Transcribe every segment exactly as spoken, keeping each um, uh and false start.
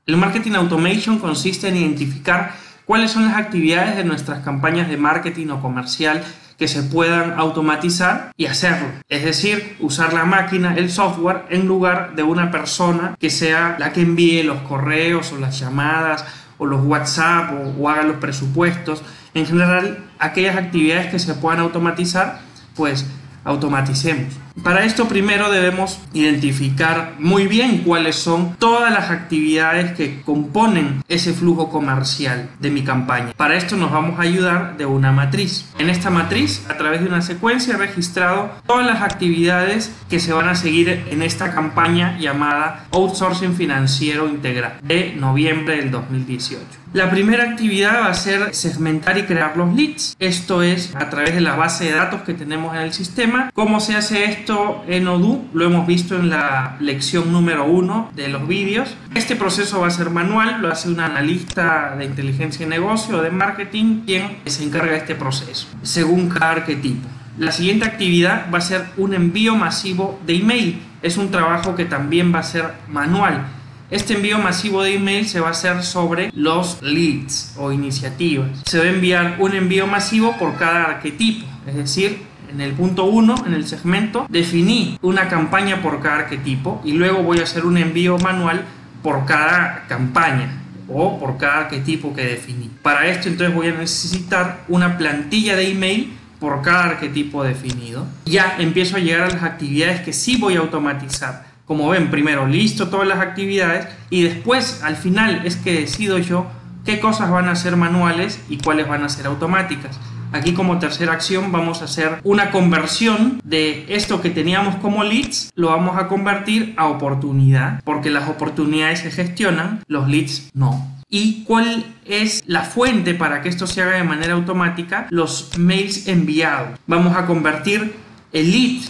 El marketing automation consiste en identificar cuáles son las actividades de nuestras campañas de marketing o comercial que se puedan automatizar y hacerlo. Es decir, usar la máquina, el software, en lugar de una persona que sea la que envíe los correos o las llamadas o los WhatsApp o, o haga los presupuestos. En general, aquellas actividades que se puedan automatizar, pues automaticemos. Para esto primero debemos identificar muy bien cuáles son todas las actividades que componen ese flujo comercial de mi campaña. Para esto nos vamos a ayudar de una matriz. En esta matriz, a través de una secuencia, he registrado todas las actividades que se van a seguir en esta campaña llamada Outsourcing Financiero Integral de noviembre del dos mil dieciocho. La primera actividad va a ser segmentar y crear los leads. Esto es a través de la base de datos que tenemos en el sistema. ¿Cómo se hace esto en Odoo? Lo hemos visto en la lección número uno de los vídeos. Este proceso va a ser manual, lo hace un analista de inteligencia de negocio o de marketing quien se encarga de este proceso, según cada arquetipo. La siguiente actividad va a ser un envío masivo de email. Es un trabajo que también va a ser manual. Este envío masivo de email se va a hacer sobre los leads o iniciativas. Se va a enviar un envío masivo por cada arquetipo, es decir, en el punto uno, en el segmento, definí una campaña por cada arquetipo y luego voy a hacer un envío manual por cada campaña o por cada arquetipo que definí. Para esto entonces voy a necesitar una plantilla de email por cada arquetipo definido. Ya empiezo a llegar a las actividades que sí voy a automatizar. Como ven, primero listo todas las actividades y después al final es que decido yo qué cosas van a ser manuales y cuáles van a ser automáticas. Aquí como tercera acción vamos a hacer una conversión de esto que teníamos como leads, lo vamos a convertir a oportunidad, porque las oportunidades se gestionan, los leads no. ¿Y cuál es la fuente para que esto se haga de manera automática? Los mails enviados. Vamos a convertir el lead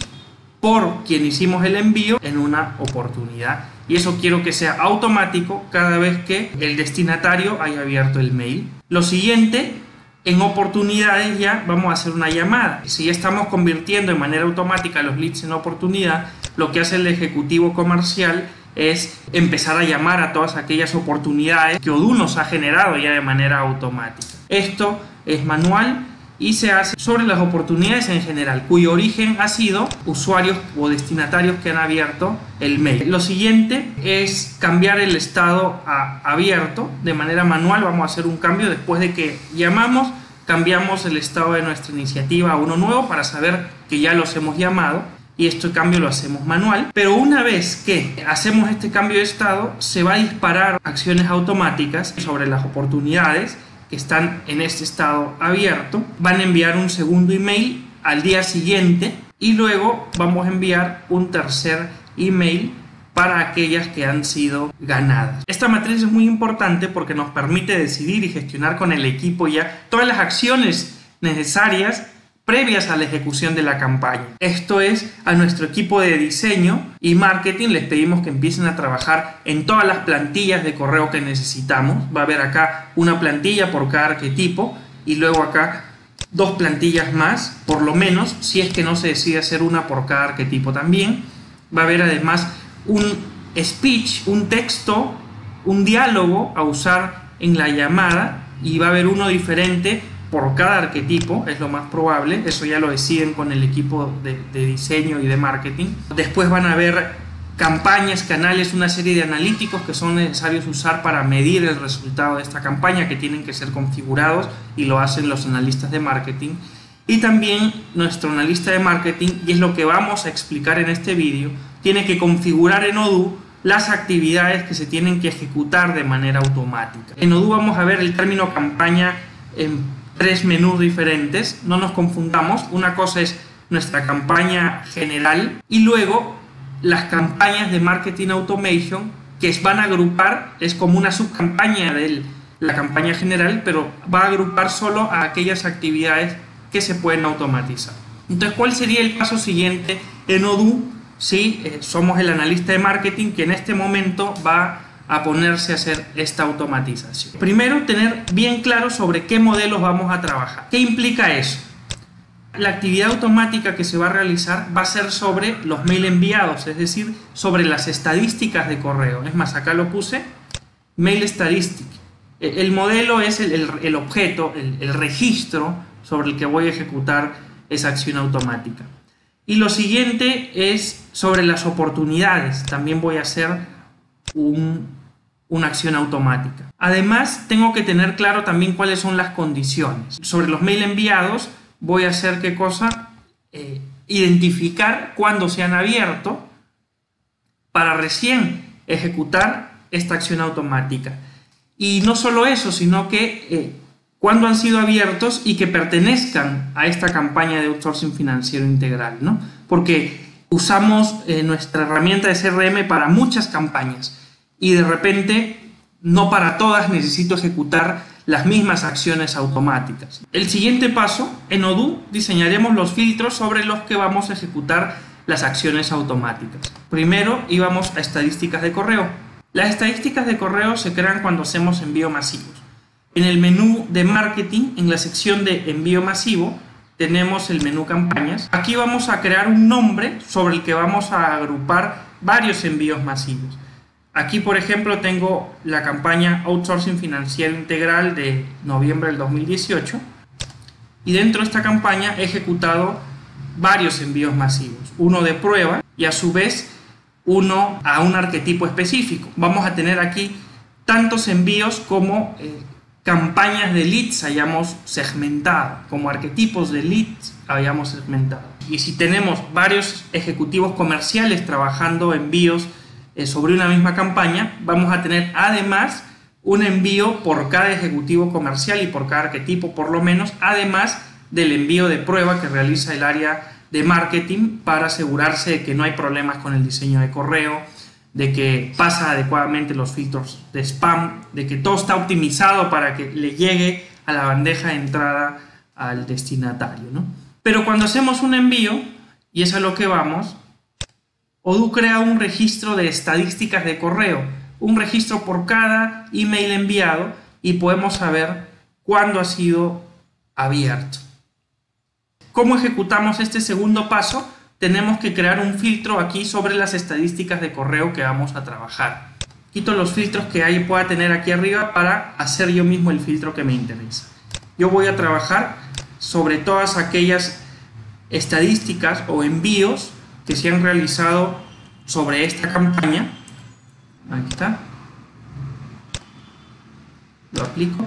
por quien hicimos el envío en una oportunidad. Y eso quiero que sea automático cada vez que el destinatario haya abierto el mail. Lo siguiente, en oportunidades ya vamos a hacer una llamada. Si ya estamos convirtiendo de manera automática los leads en oportunidad, lo que hace el ejecutivo comercial es empezar a llamar a todas aquellas oportunidades que Odoo nos ha generado ya de manera automática. Esto es manual y se hace sobre las oportunidades en general, cuyo origen ha sido usuarios o destinatarios que han abierto el mail. Lo siguiente es cambiar el estado a abierto. De manera manual vamos a hacer un cambio después de que llamamos, cambiamos el estado de nuestra iniciativa a uno nuevo para saber que ya los hemos llamado y este cambio lo hacemos manual. Pero una vez que hacemos este cambio de estado, se va a disparar acciones automáticas sobre las oportunidades que están en este estado abierto. Van a enviar un segundo email al día siguiente y luego vamos a enviar un tercer email para aquellas que han sido ganadas. Esta matriz es muy importante porque nos permite decidir y gestionar con el equipo ya todas las acciones necesarias previas a la ejecución de la campaña. Esto es, a nuestro equipo de diseño y marketing les pedimos que empiecen a trabajar en todas las plantillas de correo que necesitamos. Va a haber acá una plantilla por cada arquetipo y luego acá dos plantillas más, por lo menos, si es que no se decide hacer una por cada arquetipo también. Va a haber además un speech, un texto, un diálogo a usar en la llamada y va a haber uno diferente por cada arquetipo, es lo más probable. Eso ya lo deciden con el equipo de, de diseño y de marketing. Después van a haber campañas, canales, una serie de analíticos que son necesarios usar para medir el resultado de esta campaña, que tienen que ser configurados y lo hacen los analistas de marketing. Y también nuestro analista de marketing, y es lo que vamos a explicar en este vídeo, tiene que configurar en Odoo las actividades que se tienen que ejecutar de manera automática. En Odoo vamos a ver el término campaña en tres menús diferentes, no nos confundamos. Una cosa es nuestra campaña general y luego las campañas de marketing automation que van a agrupar, es como una subcampaña de la campaña general, pero va a agrupar solo a aquellas actividades que se pueden automatizar. Entonces, ¿cuál sería el paso siguiente en Odoo si eh, somos el analista de marketing que en este momento va a ponerse a hacer esta automatización? Primero, tener bien claro sobre qué modelos vamos a trabajar. ¿Qué implica eso? La actividad automática que se va a realizar va a ser sobre los mail enviados, es decir, sobre las estadísticas de correo. Es más, acá lo puse, Mail Statistic. El modelo es el, el, el objeto, el, el registro sobre el que voy a ejecutar esa acción automática. Y lo siguiente es sobre las oportunidades. También voy a hacer un, una acción automática. Además, tengo que tener claro también cuáles son las condiciones. Sobre los mail enviados, voy a hacer qué cosa, eh, identificar cuándo se han abierto para recién ejecutar esta acción automática. Y no solo eso, sino que eh, cuándo han sido abiertos y que pertenezcan a esta campaña de outsourcing financiero integral, ¿no? Porque usamos eh, nuestra herramienta de C R M para muchas campañas y de repente no para todas necesito ejecutar las mismas acciones automáticas. El siguiente paso, en Odoo diseñaremos los filtros sobre los que vamos a ejecutar las acciones automáticas. Primero íbamos a estadísticas de correo. Las estadísticas de correo se crean cuando hacemos envío masivos. En el menú de marketing, en la sección de envío masivo, tenemos el menú campañas. Aquí vamos a crear un nombre sobre el que vamos a agrupar varios envíos masivos. Aquí, por ejemplo, tengo la campaña Outsourcing Financiero Integral de noviembre del dos mil dieciocho y dentro de esta campaña he ejecutado varios envíos masivos, uno de prueba y a su vez uno a un arquetipo específico. Vamos a tener aquí tantos envíos como eh, campañas de leads hayamos segmentado, como arquetipos de leads hayamos segmentado. Y si tenemos varios ejecutivos comerciales trabajando envíos eh, sobre una misma campaña, vamos a tener además un envío por cada ejecutivo comercial y por cada arquetipo por lo menos, además del envío de prueba que realiza el área de marketing para asegurarse de que no hay problemas con el diseño de correo, de que pasa adecuadamente los filtros de spam, de que todo está optimizado para que le llegue a la bandeja de entrada al destinatario, ¿no? Pero cuando hacemos un envío, y es a lo que vamos, Odoo crea un registro de estadísticas de correo, un registro por cada email enviado y podemos saber cuándo ha sido abierto. ¿Cómo ejecutamos este segundo paso? Tenemos que crear un filtro aquí sobre las estadísticas de correo que vamos a trabajar. Quito los filtros que ahí pueda tener aquí arriba para hacer yo mismo el filtro que me interesa. Yo voy a trabajar sobre todas aquellas estadísticas o envíos que se han realizado sobre esta campaña. Ahí está. Lo aplico.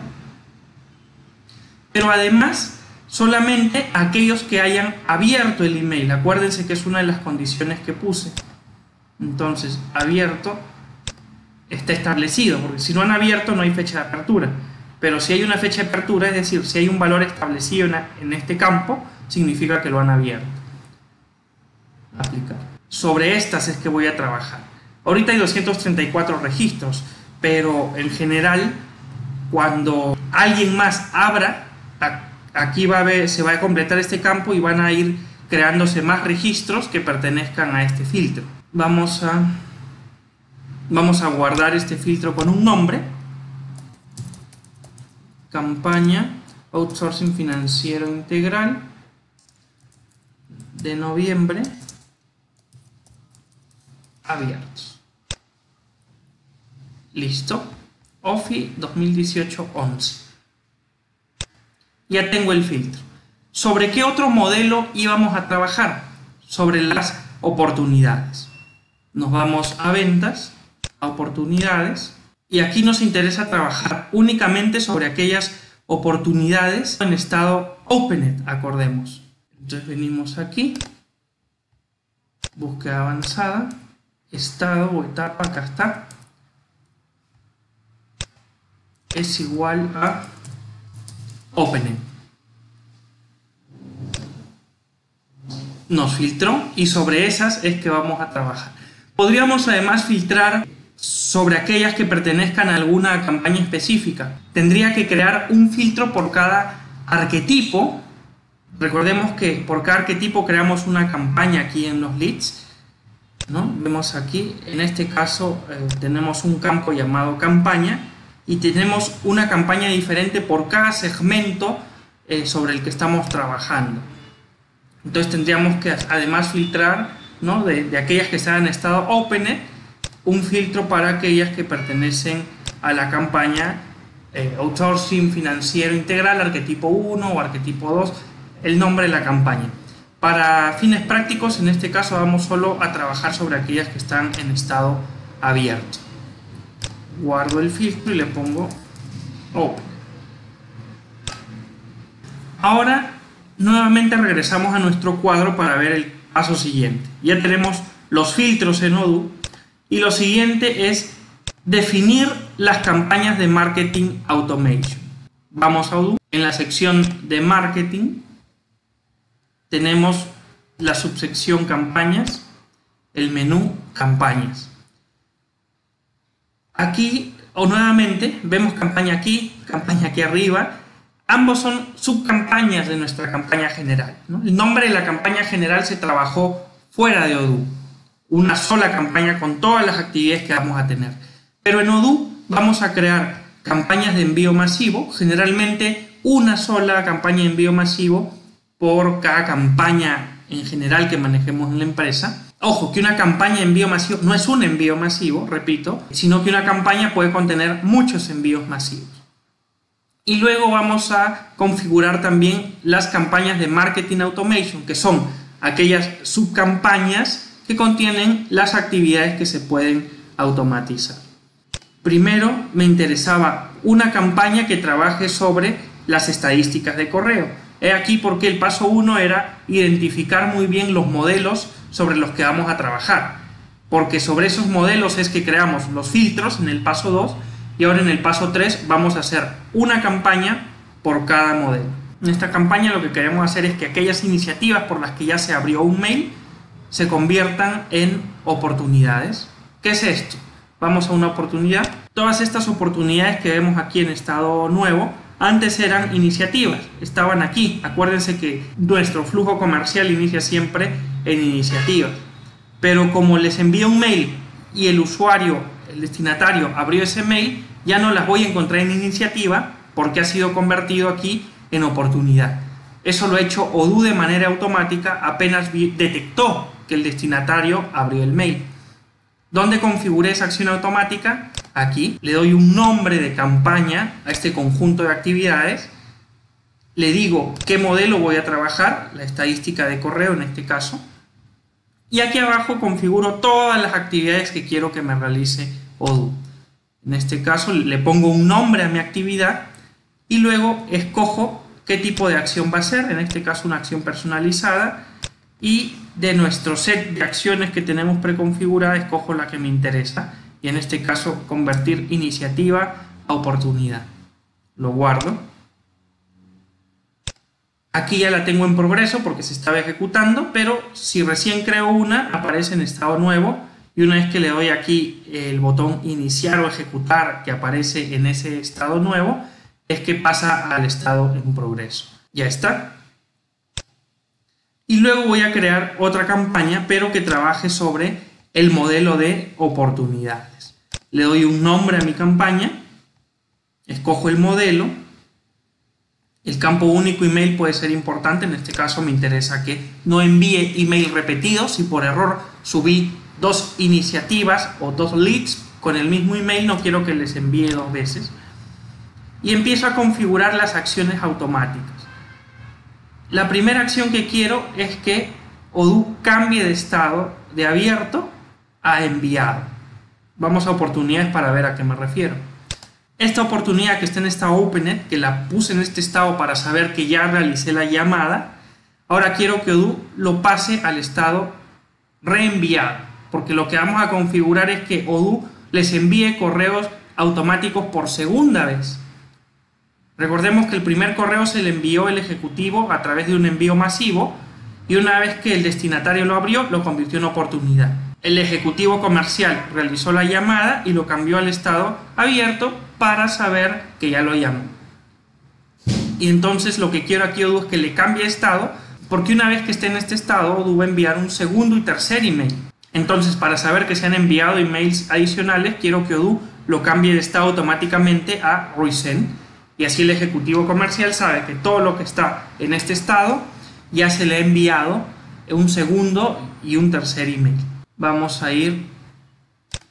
Pero además solamente aquellos que hayan abierto el email. Acuérdense que es una de las condiciones que puse. Entonces, abierto está establecido, porque si no han abierto no hay fecha de apertura. Pero si hay una fecha de apertura, es decir, si hay un valor establecido en, en este campo, significa que lo han abierto. Aplicar. Sobre estas es que voy a trabajar. Ahorita hay doscientos treinta y cuatro registros, pero en general, cuando alguien más abra, aquí va a ver, se va a completar este campo y van a ir creándose más registros que pertenezcan a este filtro. Vamos a, vamos a guardar este filtro con un nombre. Campaña Outsourcing Financiero Integral de noviembre abiertos. Listo. O F I dos mil dieciocho once. Ya tengo el filtro. ¿Sobre qué otro modelo íbamos a trabajar? Sobre las oportunidades. Nos vamos a ventas, a oportunidades, y aquí nos interesa trabajar únicamente sobre aquellas oportunidades en estado Opened, acordemos. Entonces venimos aquí, búsqueda avanzada, estado o etapa, acá está, es igual a Opened. Nos filtró y sobre esas es que vamos a trabajar. Podríamos además filtrar sobre aquellas que pertenezcan a alguna campaña específica. Tendría que crear un filtro por cada arquetipo. Recordemos que por cada arquetipo creamos una campaña aquí en los leads, ¿no? Vemos aquí, en este caso eh, tenemos un campo llamado campaña y tenemos una campaña diferente por cada segmento eh, sobre el que estamos trabajando. Entonces tendríamos que además filtrar, ¿no? de, de aquellas que están en estado Opened, un filtro para aquellas que pertenecen a la campaña eh, Outsourcing Financiero Integral, arquetipo uno o arquetipo dos, el nombre de la campaña. Para fines prácticos, en este caso vamos solo a trabajar sobre aquellas que están en estado abierto. Guardo el filtro y le pongo Open. Ahora nuevamente regresamos a nuestro cuadro para ver el paso siguiente. Ya tenemos los filtros en Odoo y lo siguiente es definir las campañas de Marketing Automation. Vamos a Odoo. En la sección de Marketing tenemos la subsección Campañas, el menú Campañas. Aquí, o nuevamente, vemos campaña aquí, campaña aquí arriba. Ambos son subcampañas de nuestra campaña general, ¿no? El nombre de la campaña general se trabajó fuera de Odoo. Una sola campaña con todas las actividades que vamos a tener. Pero en Odoo vamos a crear campañas de envío masivo, generalmente una sola campaña de envío masivo por cada campaña en general que manejemos en la empresa. Ojo, que una campaña de envío masivo no es un envío masivo, repito, sino que una campaña puede contener muchos envíos masivos. Y luego vamos a configurar también las campañas de Marketing Automation, que son aquellas subcampañas que contienen las actividades que se pueden automatizar. Primero me interesaba una campaña que trabaje sobre las estadísticas de correo. He aquí porque el paso uno era identificar muy bien los modelos sobre los que vamos a trabajar, porque sobre esos modelos es que creamos los filtros en el paso dos y ahora en el paso tres vamos a hacer una campaña por cada modelo. En esta campaña lo que queremos hacer es que aquellas iniciativas por las que ya se abrió un mail se conviertan en oportunidades. ¿Qué es esto? Vamos a una oportunidad. Todas estas oportunidades que vemos aquí en estado nuevo antes eran iniciativas, estaban aquí. Acuérdense que nuestro flujo comercial inicia siempre en iniciativas. Pero como les envío un mail y el usuario, el destinatario, abrió ese mail, ya no las voy a encontrar en iniciativa porque ha sido convertido aquí en oportunidad. Eso lo ha hecho Odoo de manera automática apenas detectó que el destinatario abrió el mail. ¿Dónde configuré esa acción automática? Aquí. Le doy un nombre de campaña a este conjunto de actividades. Le digo qué modelo voy a trabajar, la estadística de correo en este caso. Y aquí abajo configuro todas las actividades que quiero que me realice Odoo. En este caso le pongo un nombre a mi actividad y luego escojo qué tipo de acción va a ser, en este caso una acción personalizada, y de nuestro set de acciones que tenemos preconfigurada escojo la que me interesa y en este caso convertir iniciativa a oportunidad. Lo guardo. Aquí ya la tengo en progreso porque se estaba ejecutando, pero si recién creo una aparece en estado nuevo y una vez que le doy aquí el botón iniciar o ejecutar que aparece en ese estado nuevo es que pasa al estado en progreso. Ya está. Y luego voy a crear otra campaña, pero que trabaje sobre el modelo de oportunidades. Le doy un nombre a mi campaña, escojo el modelo, el campo único email puede ser importante, en este caso me interesa que no envíe email repetidos. Si por error subí dos iniciativas o dos leads con el mismo email, no quiero que les envíe dos veces. Y empiezo a configurar las acciones automáticas. La primera acción que quiero es que Odoo cambie de estado de abierto a enviado. Vamos a oportunidades para ver a qué me refiero. Esta oportunidad que está en estado Opened, que la puse en este estado para saber que ya realicé la llamada, ahora quiero que Odoo lo pase al estado reenviado, porque lo que vamos a configurar es que Odoo les envíe correos automáticos por segunda vez. Recordemos que el primer correo se le envió el ejecutivo a través de un envío masivo y una vez que el destinatario lo abrió, lo convirtió en oportunidad. El ejecutivo comercial realizó la llamada y lo cambió al estado abierto para saber que ya lo llamó. Y entonces lo que quiero aquí Odoo es que le cambie de estado, porque una vez que esté en este estado, Odoo va a enviar un segundo y tercer email. Entonces, para saber que se han enviado emails adicionales, quiero que Odoo lo cambie de estado automáticamente a Resend. Y así el ejecutivo comercial sabe que todo lo que está en este estado ya se le ha enviado un segundo y un tercer email. Vamos a ir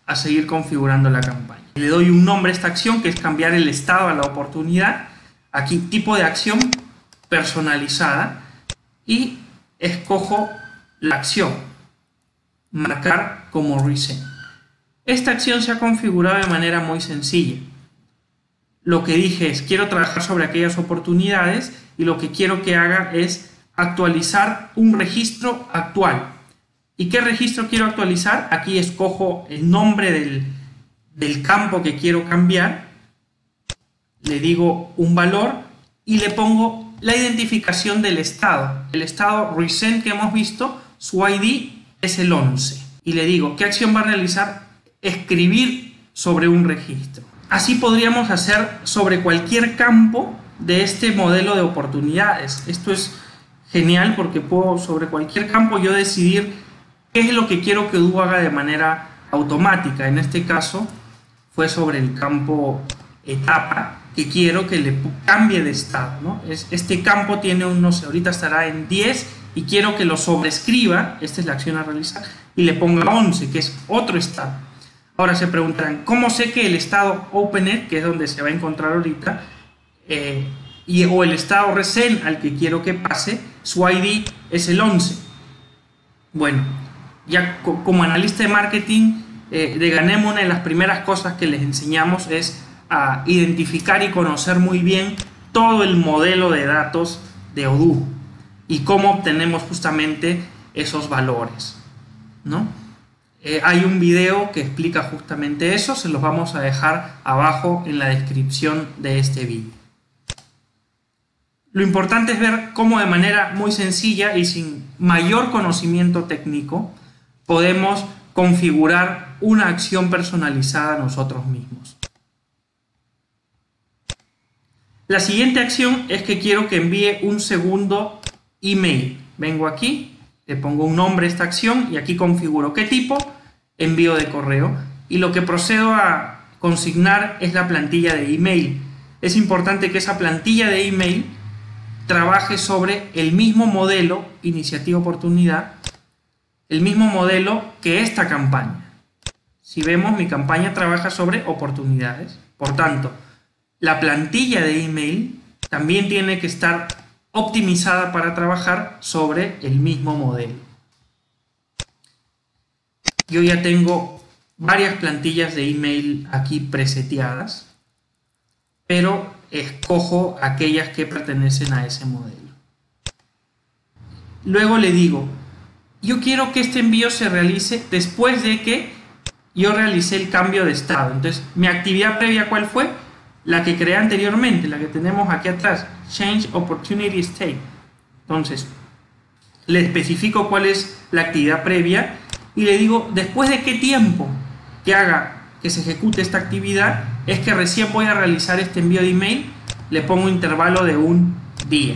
a seguir configurando la campaña. Le doy un nombre a esta acción, que es cambiar el estado a la oportunidad. Aquí tipo de acción personalizada, y escojo la acción, marcar como resend. Esta acción se ha configurado de manera muy sencilla. Lo que dije es, quiero trabajar sobre aquellas oportunidades, y lo que quiero que haga es actualizar un registro actual. ¿Y qué registro quiero actualizar? Aquí escojo el nombre del, del campo que quiero cambiar, le digo un valor y le pongo la identificación del estado. El estado resend que hemos visto, su I D es el once. Y le digo, ¿qué acción va a realizar? Escribir sobre un registro. Así podríamos hacer sobre cualquier campo de este modelo de oportunidades. Esto es genial porque puedo sobre cualquier campo yo decidir qué es lo que quiero que Odoo haga de manera automática. En este caso fue sobre el campo etapa, que quiero que le cambie de estado, ¿no? Este campo tiene un, no sé, ahorita estará en diez y quiero que lo sobrescriba, esta es la acción a realizar, y le ponga once, que es otro estado. Ahora se preguntarán, ¿cómo sé que el estado opened, que es donde se va a encontrar ahorita, eh, y, o el estado resend al que quiero que pase, su I D es el once? Bueno, ya co como analista de marketing eh, de Ganemo, una de las primeras cosas que les enseñamos es a identificar y conocer muy bien todo el modelo de datos de Odoo y cómo obtenemos justamente esos valores, ¿no? Eh, hay un video que explica justamente eso, se los vamos a dejar abajo en la descripción de este vídeo. Lo importante es ver cómo de manera muy sencilla y sin mayor conocimiento técnico podemos configurar una acción personalizada nosotros mismos. La siguiente acción es que quiero que envíe un segundo email. Vengo aquí, le pongo un nombre a esta acción y aquí configuro qué tipo, envío de correo, y lo que procedo a consignar es la plantilla de email. Es importante que esa plantilla de email trabaje sobre el mismo modelo, iniciativa oportunidad, el mismo modelo que esta campaña. Si vemos, mi campaña trabaja sobre oportunidades. Por tanto, la plantilla de email también tiene que estar optimizada para trabajar sobre el mismo modelo. Yo ya tengo varias plantillas de email aquí preseteadas, pero escojo aquellas que pertenecen a ese modelo. Luego le digo, yo quiero que este envío se realice después de que yo realicé el cambio de estado. Entonces, mi actividad previa, ¿cuál fue? La que creé anteriormente, la que tenemos aquí atrás, Change Opportunity State. Entonces, le especifico cuál es la actividad previa y le digo, después de qué tiempo que haga que se ejecute esta actividad, es que recién voy a realizar este envío de email. Le pongo un intervalo de un día.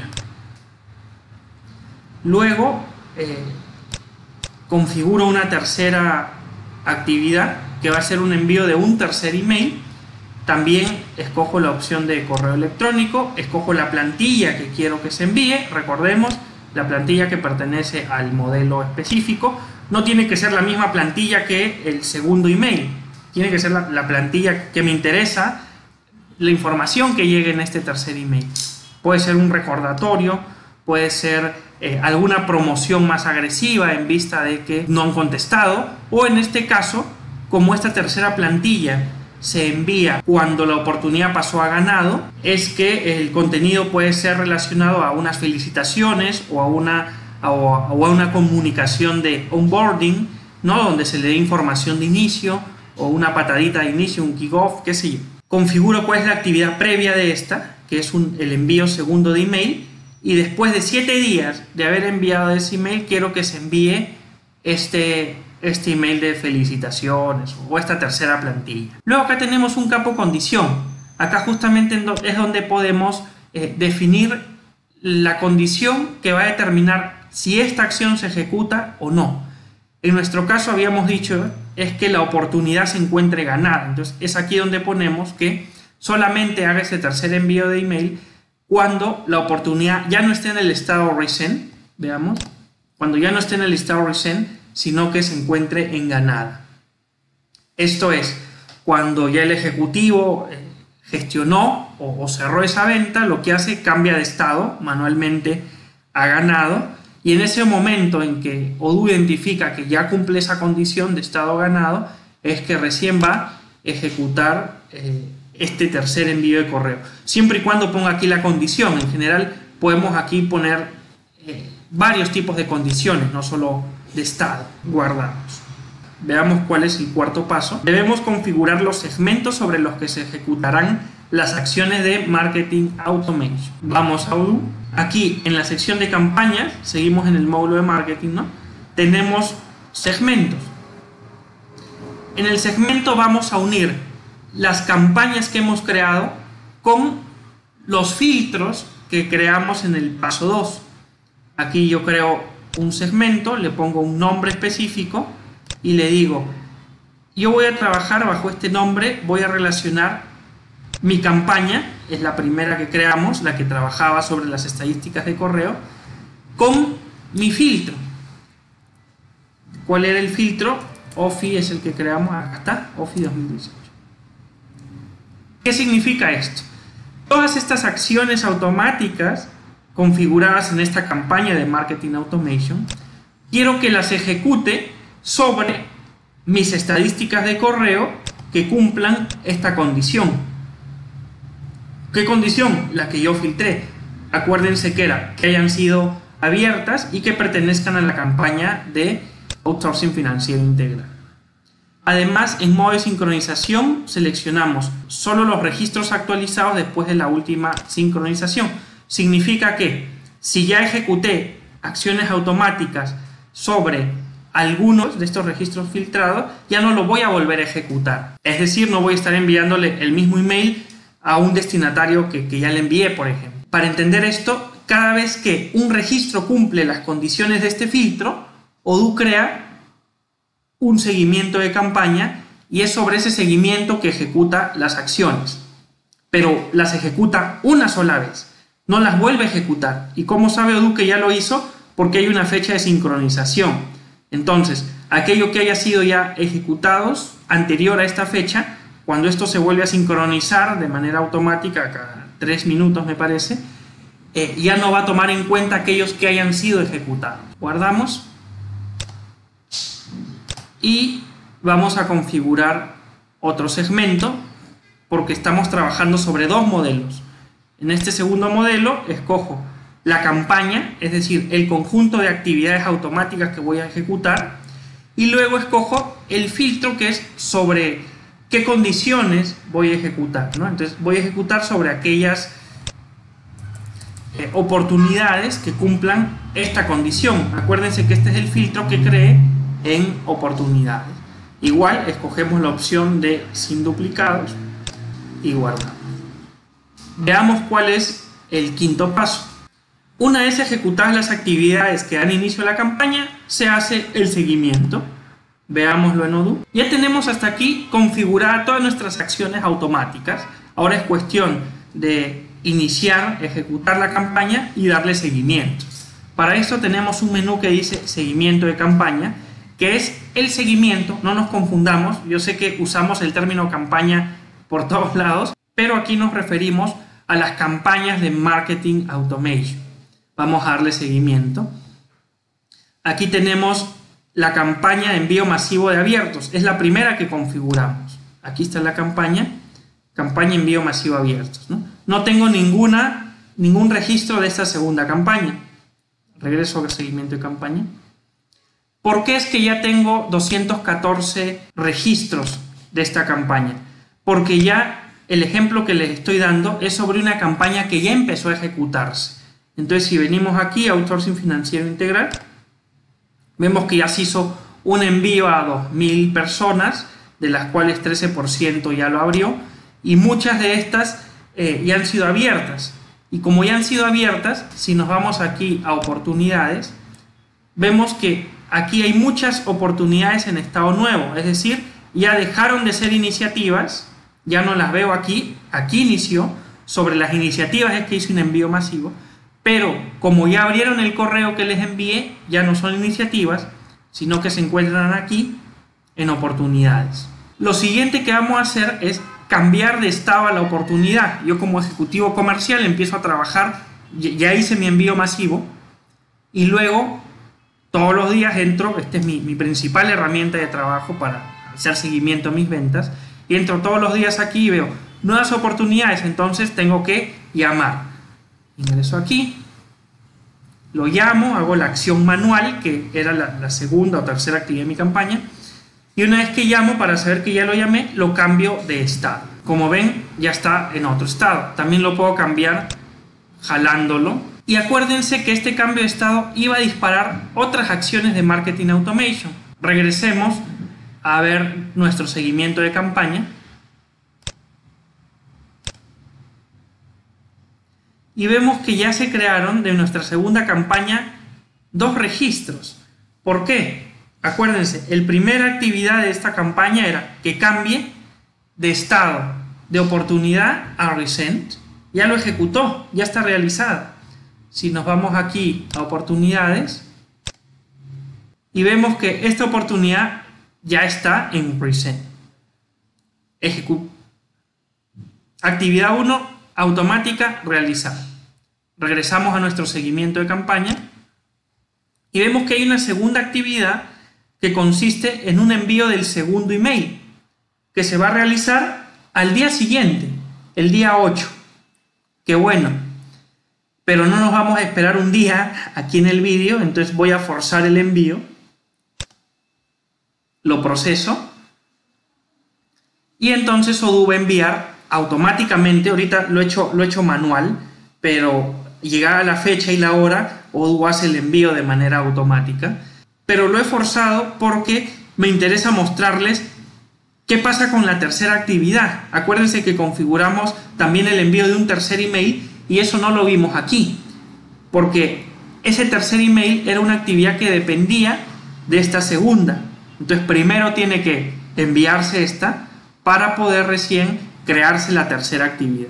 Luego, eh, configuro una tercera actividad que va a ser un envío de un tercer email. También escojo la opción de correo electrónico, escojo la plantilla que quiero que se envíe. Recordemos, la plantilla que pertenece al modelo específico. No tiene que ser la misma plantilla que el segundo email. Tiene que ser la, la plantilla que me interesa, la información que llegue en este tercer email. Puede ser un recordatorio, puede ser eh, alguna promoción más agresiva en vista de que no han contestado. O en este caso, como esta tercera plantilla se envía cuando la oportunidad pasó a ganado, es que el contenido puede ser relacionado a unas felicitaciones o a una, o a, o a una comunicación de onboarding, ¿no? Donde se le dé información de inicio o una patadita de inicio, un kickoff, qué sé yo. Configuro cuál es la actividad previa de esta, que es un, el envío segundo de email, y después de siete días de haber enviado ese email, quiero que se envíe este este email de felicitaciones o esta tercera plantilla. Luego acá tenemos un campo condición. Acá justamente es donde podemos eh, definir la condición que va a determinar si esta acción se ejecuta o no. En nuestro caso habíamos dicho es que la oportunidad se encuentre ganada. Entonces es aquí donde ponemos que solamente haga ese tercer envío de email cuando la oportunidad ya no esté en el estado resend. Veamos, cuando ya no esté en el estado resend, sino que se encuentre en ganada. Esto es, cuando ya el ejecutivo eh, gestionó o, o cerró esa venta, lo que hace cambia de estado manualmente a ganado, y en ese momento en que Odoo identifica que ya cumple esa condición de estado ganado, es que recién va a ejecutar eh, este tercer envío de correo. Siempre y cuando ponga aquí la condición. En general podemos aquí poner eh, varios tipos de condiciones, no solo de estado. Guardamos. Veamos cuál es el cuarto paso. Debemos configurar los segmentos sobre los que se ejecutarán las acciones de Marketing Automation. Vamos a Odoo. Aquí en la sección de campañas, seguimos en el módulo de marketing, ¿no? Tenemos segmentos. En el segmento vamos a unir las campañas que hemos creado con los filtros que creamos en el paso dos. Aquí yo creo un segmento, le pongo un nombre específico y le digo, yo voy a trabajar bajo este nombre, voy a relacionar mi campaña, es la primera que creamos, la que trabajaba sobre las estadísticas de correo, con mi filtro. ¿Cuál era el filtro? O F I es el que creamos, acá está, O F I dos mil dieciocho. ¿Qué significa esto? Todas estas acciones automáticas configuradas en esta campaña de Marketing Automation, quiero que las ejecute sobre mis estadísticas de correo que cumplan esta condición. ¿Qué condición? La que yo filtré. Acuérdense que era que hayan sido abiertas y que pertenezcan a la campaña de Outsourcing Financiero Integral. Además, en modo de sincronización seleccionamos solo los registros actualizados después de la última sincronización. Significa que si ya ejecuté acciones automáticas sobre algunos de estos registros filtrados, ya no lo voy a volver a ejecutar. Es decir, no voy a estar enviándole el mismo email a un destinatario que, que ya le envié, por ejemplo. Para entender esto, cada vez que un registro cumple las condiciones de este filtro, Odoo crea un seguimiento de campaña y es sobre ese seguimiento que ejecuta las acciones. Pero las ejecuta una sola vez, no las vuelve a ejecutar. ¿Y cómo sabe Odoo que ya lo hizo? Porque hay una fecha de sincronización. Entonces, aquello que haya sido ya ejecutados anterior a esta fecha, cuando esto se vuelve a sincronizar de manera automática, cada tres minutos me parece, eh, ya no va a tomar en cuenta aquellos que hayan sido ejecutados. Guardamos. Y vamos a configurar otro segmento porque estamos trabajando sobre dos modelos. En este segundo modelo escojo la campaña, es decir, el conjunto de actividades automáticas que voy a ejecutar, y luego escojo el filtro que es sobre qué condiciones voy a ejecutar, ¿no? Entonces voy a ejecutar sobre aquellas eh, oportunidades que cumplan esta condición. Acuérdense que este es el filtro que creé en oportunidades. Igual escogemos la opción de sin duplicados y guardamos. Veamos cuál es el quinto paso. Una vez ejecutadas las actividades que dan inicio a la campaña, se hace el seguimiento. Veámoslo en Odoo. Ya tenemos hasta aquí configuradas todas nuestras acciones automáticas. Ahora es cuestión de iniciar, ejecutar la campaña y darle seguimiento. Para esto tenemos un menú que dice seguimiento de campaña, que es el seguimiento. No nos confundamos, yo sé que usamos el término campaña por todos lados, pero aquí nos referimos a las campañas de Marketing Automation. Vamos a darle seguimiento. Aquí tenemos la campaña de envío masivo de abiertos, es la primera que configuramos. Aquí está la campaña, campaña envío masivo abiertos, ¿no? No tengo ninguna, ningún registro de esta segunda campaña. Regreso al seguimiento de campaña. ¿Por qué es que ya tengo doscientos catorce registros de esta campaña? Porque ya el ejemplo que les estoy dando es sobre una campaña que ya empezó a ejecutarse. Entonces, si venimos aquí a Outsourcing Financiero Integral, vemos que ya se hizo un envío a dos mil personas, de las cuales trece por ciento ya lo abrió, y muchas de estas eh, ya han sido abiertas. Y como ya han sido abiertas, si nos vamos aquí a oportunidades, vemos que aquí hay muchas oportunidades en estado nuevo, es decir, ya dejaron de ser iniciativas, ya no las veo aquí, aquí inició, sobre las iniciativas es que hice un envío masivo, pero como ya abrieron el correo que les envié, ya no son iniciativas, sino que se encuentran aquí en oportunidades. Lo siguiente que vamos a hacer es cambiar de estado a la oportunidad. Yo como ejecutivo comercial empiezo a trabajar, ya hice mi envío masivo y luego todos los días entro, esta es mi, mi principal herramienta de trabajo para hacer seguimiento a mis ventas, y entro todos los días aquí y veo nuevas oportunidades, entonces tengo que llamar. Ingreso aquí, lo llamo, hago la acción manual, que era la, la segunda o tercera actividad de mi campaña, y una vez que llamo, para saber que ya lo llamé, lo cambio de estado. Como ven, ya está en otro estado. También lo puedo cambiar jalándolo. Y acuérdense que este cambio de estado iba a disparar otras acciones de Marketing Automation. Regresemos a ver nuestro seguimiento de campaña. Y vemos que ya se crearon de nuestra segunda campaña dos registros. ¿Por qué? Acuérdense, la primera actividad de esta campaña era que cambie de estado de oportunidad a resent. Ya lo ejecutó, ya está realizada. Si nos vamos aquí a oportunidades y vemos que esta oportunidad ya está en present. Ejecu- Actividad uno, automática, realizar. Regresamos a nuestro seguimiento de campaña y vemos que hay una segunda actividad que consiste en un envío del segundo email que se va a realizar al día siguiente, el día ocho. Qué bueno, pero no nos vamos a esperar un día aquí en el vídeo, entonces voy a forzar el envío, lo proceso y entonces Odoo va a enviar automáticamente. Ahorita lo he hecho, lo he hecho manual, pero llegada la fecha y la hora, Odoo hace el envío de manera automática. Pero lo he forzado porque me interesa mostrarles qué pasa con la tercera actividad. Acuérdense que configuramos también el envío de un tercer email y eso no lo vimos aquí, porque ese tercer email era una actividad que dependía de esta segunda. Entonces primero tiene que enviarse esta para poder recién crearse la tercera actividad.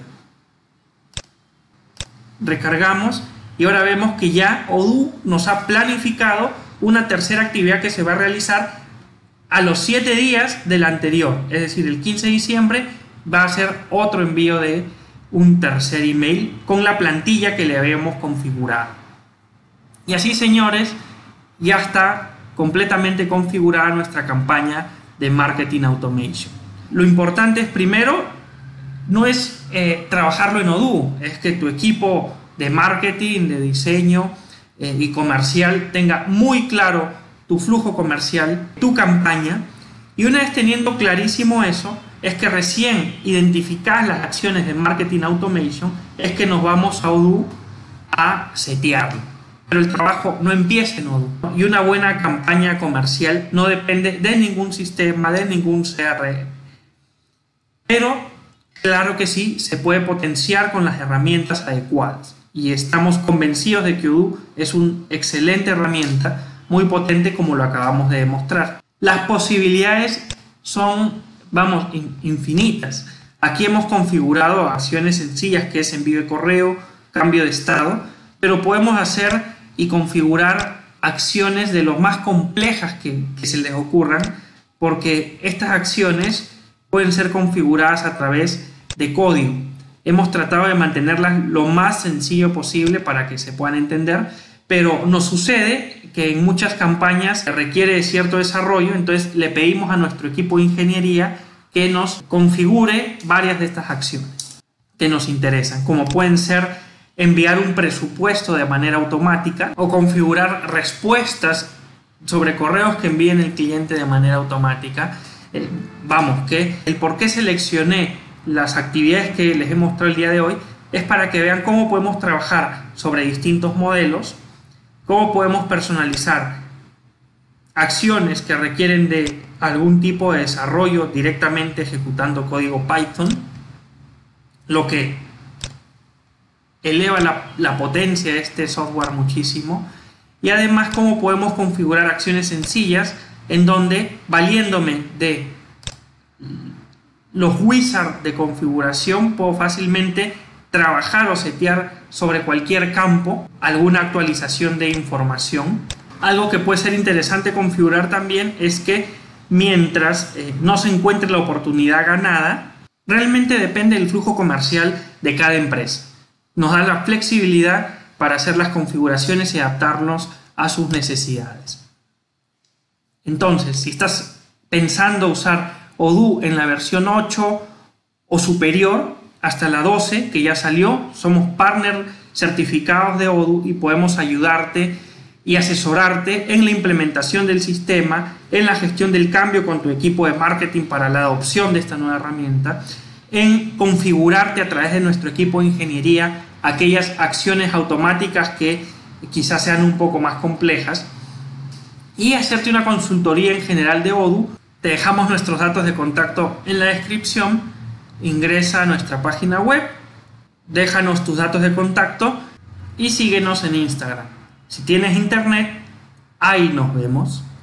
Recargamos y ahora vemos que ya Odoo nos ha planificado una tercera actividad que se va a realizar a los siete días del anterior, es decir, el quince de diciembre va a ser otro envío de un tercer email con la plantilla que le habíamos configurado. Y así, señores, ya está completamente configurada nuestra campaña de Marketing Automation. Lo importante es, primero, no es eh, trabajarlo en Odoo, es que tu equipo de marketing, de diseño eh, y comercial tenga muy claro tu flujo comercial, tu campaña, y una vez teniendo clarísimo eso, es que recién identificás las acciones de Marketing Automation, es que nos vamos a Odoo a setearlo. Pero el trabajo no empieza en Odoo, ¿no? Y una buena campaña comercial no depende de ningún sistema, de ningún C R M. Pero claro que sí, se puede potenciar con las herramientas adecuadas. Y estamos convencidos de que Odoo es una excelente herramienta, muy potente, como lo acabamos de demostrar. Las posibilidades son, vamos, in, infinitas. Aquí hemos configurado acciones sencillas, que es envío de correo, cambio de estado, pero podemos hacer y configurar acciones de lo más complejas que, que se les ocurran, porque estas acciones pueden ser configuradas a través de código. Hemos tratado de mantenerlas lo más sencillo posible para que se puedan entender, pero nos sucede que en muchas campañas se requiere de cierto desarrollo, entonces le pedimos a nuestro equipo de ingeniería que nos configure varias de estas acciones que nos interesan, como pueden ser enviar un presupuesto de manera automática o configurar respuestas sobre correos que envíen el cliente de manera automática. Eh, vamos, que el por qué seleccioné las actividades que les he mostrado el día de hoy es para que vean cómo podemos trabajar sobre distintos modelos, cómo podemos personalizar acciones que requieren de algún tipo de desarrollo directamente ejecutando código Python, lo que eleva la, la potencia de este software muchísimo, y además cómo podemos configurar acciones sencillas en donde, valiéndome de los wizards de configuración, puedo fácilmente trabajar o setear sobre cualquier campo alguna actualización de información. Algo que puede ser interesante configurar también es que mientras eh, no se encuentre la oportunidad ganada, realmente depende del flujo comercial de cada empresa. Nos da la flexibilidad para hacer las configuraciones y adaptarnos a sus necesidades. Entonces, si estás pensando usar Odoo en la versión ocho o superior, hasta la doce que ya salió, somos partner certificados de Odoo y podemos ayudarte y asesorarte en la implementación del sistema, en la gestión del cambio con tu equipo de marketing para la adopción de esta nueva herramienta, en configurarte a través de nuestro equipo de ingeniería aquellas acciones automáticas que quizás sean un poco más complejas, y hacerte una consultoría en general de Odoo. Te dejamos nuestros datos de contacto en la descripción. Ingresa a nuestra página web, déjanos tus datos de contacto y síguenos en Instagram. Si tienes internet, ahí nos vemos.